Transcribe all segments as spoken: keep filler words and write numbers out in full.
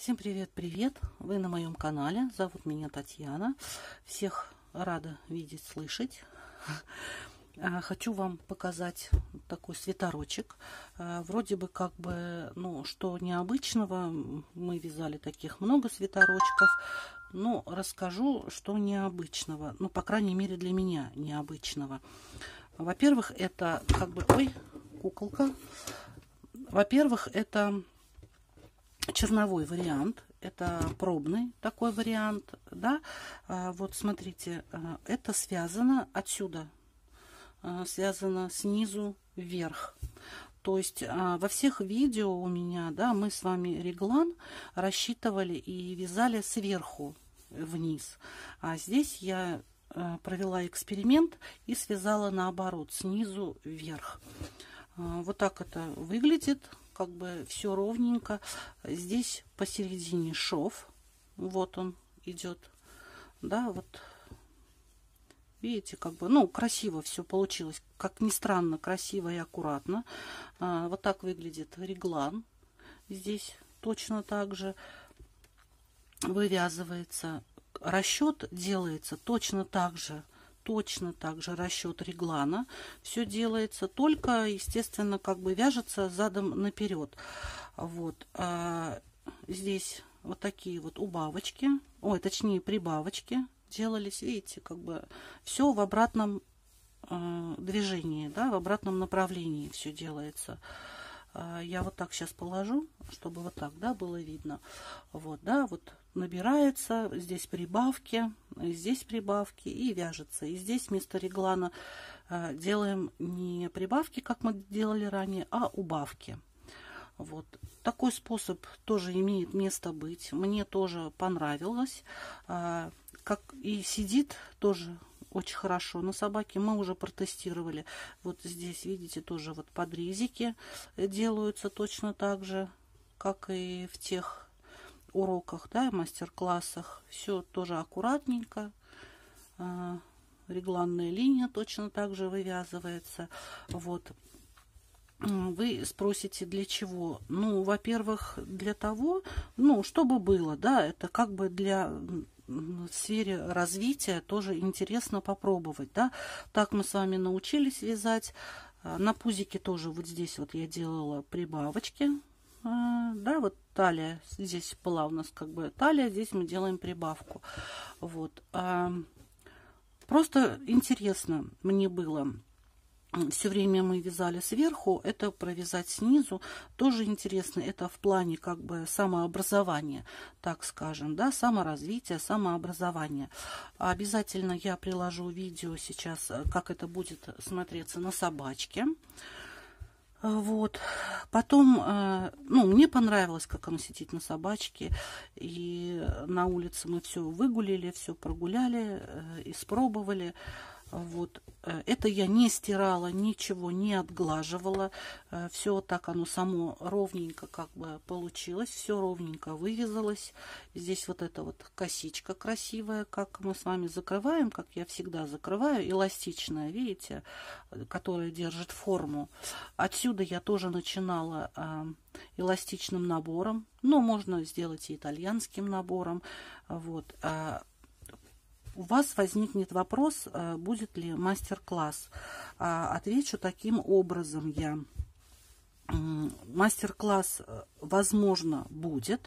Всем привет-привет! Вы на моем канале. Зовут меня Татьяна. Всех рада видеть, слышать. Хочу вам показать такой свитерочек. Вроде бы как бы, ну, что необычного. Мы вязали таких много свитерочков. Но расскажу, что необычного. Ну, по крайней мере, для меня необычного. Во-первых, это как бы... Ой, куколка. Во-первых, это... черновой вариант, это пробный такой вариант, да. А, вот смотрите, это связано отсюда, связано снизу вверх. То есть а, во всех видео у меня, да, мы с вами реглан рассчитывали и вязали сверху вниз. А здесь я а, провела эксперимент и связала наоборот, снизу вверх. А, вот так это выглядит. Как бы все ровненько. Здесь посередине шов. Вот он идет. Да, вот. Видите, как бы, ну, красиво все получилось. Как ни странно, красиво и аккуратно. А, вот так выглядит реглан. Здесь точно так же вывязывается. Расчет делается точно так же. Точно так же расчет реглана. Все делается, только, естественно, как бы вяжется задом наперед. Вот. А здесь вот такие вот убавочки, ой, точнее прибавочки делались. Видите, как бы все в обратном э, движении, да, в обратном направлении все делается. А я вот так сейчас положу, чтобы вот так, да, было видно. Вот, да, вот набирается, здесь прибавки, здесь прибавки и вяжется. И здесь вместо реглана э, делаем не прибавки, как мы делали ранее, а убавки. Вот. Такой способ тоже имеет место быть. Мне тоже понравилось. А, как и сидит тоже очень хорошо. На собаке мы уже протестировали. Вот здесь, видите, тоже вот подрезики делаются точно так же, как и в тех уроках, да, мастер-классах. Все тоже аккуратненько. А, регланная линия точно так же вывязывается. Вот. Вы спросите, для чего? Ну, во-первых, для того, ну, чтобы было, да, это как бы для... в сфере развития тоже интересно попробовать, да. Так мы с вами научились вязать. На пузике тоже вот здесь вот я делала прибавочки, да, вот талия, здесь была у нас как бы талия, здесь мы делаем прибавку. Вот. Просто интересно мне было. Все время мы вязали сверху, это провязать снизу тоже интересно. Это в плане как бы самообразования, так скажем, да, саморазвития, самообразования. Обязательно я приложу видео сейчас, как это будет смотреться на собачке. Вот. Потом, ну, мне понравилось, как оно сидит на собачке. И на улице мы все выгулили, все прогуляли, испробовали. Вот. Это я не стирала, ничего не отглаживала. Все так оно само ровненько как бы получилось. Все ровненько вывязалось. Здесь вот эта вот косичка красивая, как мы с вами закрываем, как я всегда закрываю, эластичная, видите, которая держит форму. Отсюда я тоже начинала эластичным набором. Но можно сделать и итальянским набором. Вот. У вас возникнет вопрос, будет ли мастер-класс. Отвечу таким образом я. Мастер-класс, возможно, будет.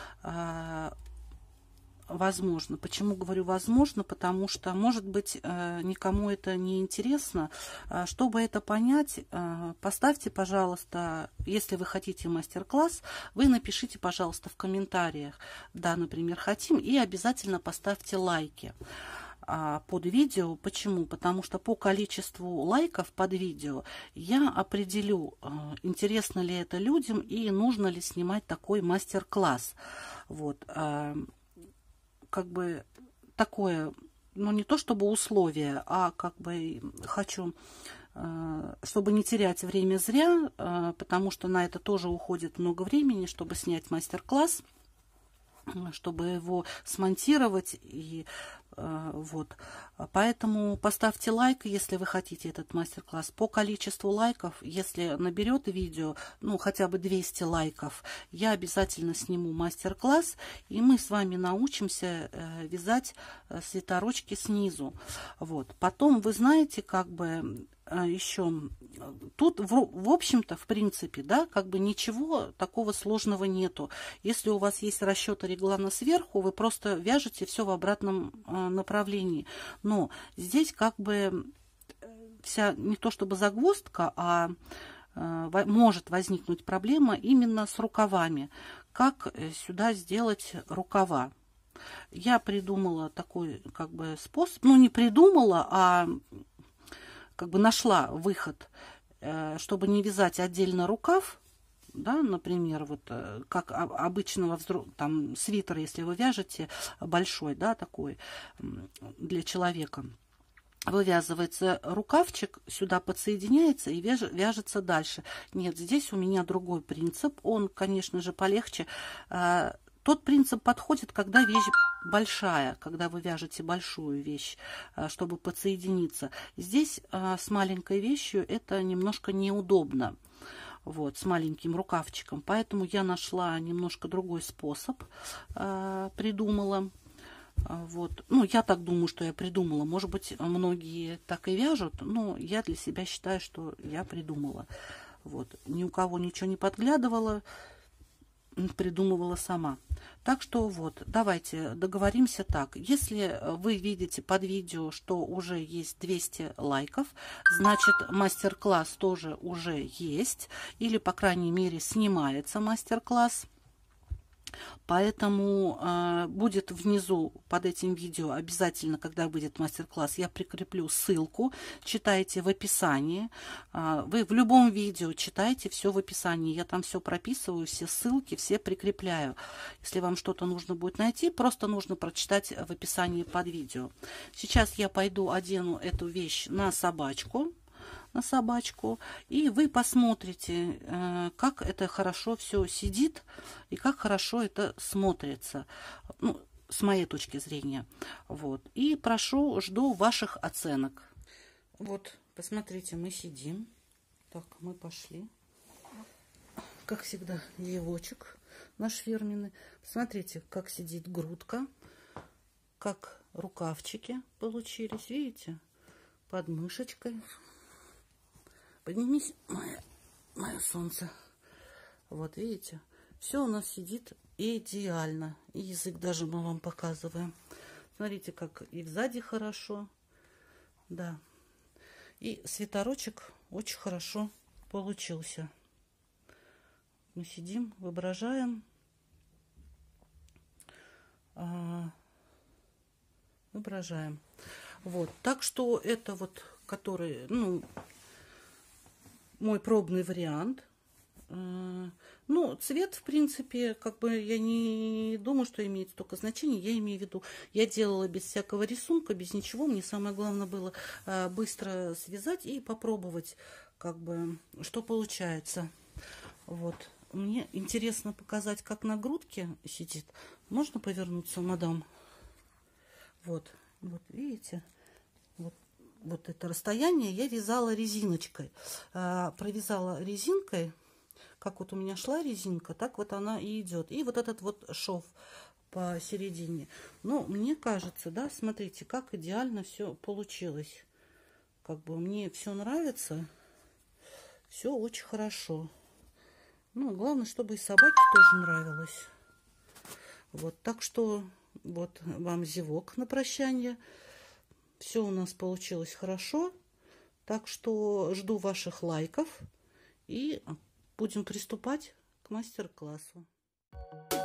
Возможно. Почему говорю возможно? Потому что, может быть, никому это не интересно. Чтобы это понять, поставьте, пожалуйста, если вы хотите мастер-класс, вы напишите, пожалуйста, в комментариях, да, например, хотим, и обязательно поставьте лайки под видео. Почему? Потому что по количеству лайков под видео я определю, интересно ли это людям и нужно ли снимать такой мастер-класс. Вот. Как бы такое, ну, не то чтобы условие, а как бы хочу, чтобы не терять время зря, потому что на это тоже уходит много времени, чтобы снять мастер-класс. чтобы его смонтировать. И э, вот. Поэтому поставьте лайк, если вы хотите этот мастер-класс. По количеству лайков, если наберет видео, ну, хотя бы двести лайков, я обязательно сниму мастер-класс, и мы с вами научимся э, вязать э, свитерочки снизу. Вот. Потом, вы знаете, как бы еще тут, в, в общем-то, в принципе, да, как бы ничего такого сложного нету. Если у вас есть расчеты реглана сверху, вы просто вяжете все в обратном э, направлении. Но здесь как бы вся, не то чтобы загвоздка, а э, может возникнуть проблема именно с рукавами. Как сюда сделать рукава? Я придумала такой как бы способ, ну не придумала, а как бы нашла выход, чтобы не вязать отдельно рукав, да, например, вот как обычного там свитера, если вы вяжете большой, да, такой для человека. Вывязывается рукавчик, сюда подсоединяется и вяжется дальше. Нет, здесь у меня другой принцип, он, конечно же, полегче. Тот принцип подходит, когда вещь большая, когда вы вяжете большую вещь, чтобы подсоединиться. Здесь с маленькой вещью это немножко неудобно, вот, с маленьким рукавчиком. Поэтому я нашла немножко другой способ, придумала. Вот. Ну, я так думаю, что я придумала. Может быть, многие так и вяжут, но я для себя считаю, что я придумала. Вот. Ни у кого ничего не подглядывала, придумывала сама. Так что вот, давайте договоримся так. Если вы видите под видео, что уже есть двести лайков, значит мастер-класс тоже уже есть, или по крайней мере снимается мастер-класс. Поэтому э, будет внизу под этим видео обязательно, когда будет мастер-класс, я прикреплю ссылку. Читайте в описании. Э, вы в любом видео читайте все в описании. Я там все прописываю, все ссылки, все прикрепляю. Если вам что-то нужно будет найти, просто нужно прочитать в описании под видео. Сейчас я пойду одену эту вещь на собачку. на собачку, и вы посмотрите, как это хорошо все сидит и как хорошо это смотрится, ну, с моей точки зрения. Вот. И прошу, жду ваших оценок. Вот, посмотрите, мы сидим. Так, мы пошли. Как всегда, вьевочек наш фирменный. Посмотрите, как сидит грудка, как рукавчики получились, видите, под мышечкой. Поднимись, мое, мое солнце. Вот, видите, все у нас сидит идеально. И язык даже мы вам показываем. Смотрите, как и сзади хорошо. Да. И свитерочек очень хорошо получился. Мы сидим, воображаем. Воображаем. Вот. Так что это вот, который, ну... мой пробный вариант. Ну, цвет, в принципе, как бы я не думаю, что имеет столько значения. Я имею в виду, я делала без всякого рисунка, без ничего. Мне самое главное было быстро связать и попробовать, как бы, что получается. Вот. Мне интересно показать, как на грудке сидит. Можно повернуться, мадам? Вот. Вот, видите? Вот. Вот это расстояние я вязала резиночкой. А, провязала резинкой, как вот у меня шла резинка, так вот она и идет. И вот этот вот шов посередине. Но мне кажется, да, смотрите, как идеально все получилось. Как бы мне все нравится. Все очень хорошо. Ну, главное, чтобы и собаке тоже нравилось. Вот, так что вот вам зевок на прощание. Все у нас получилось хорошо, так что жду ваших лайков и будем приступать к мастер-классу.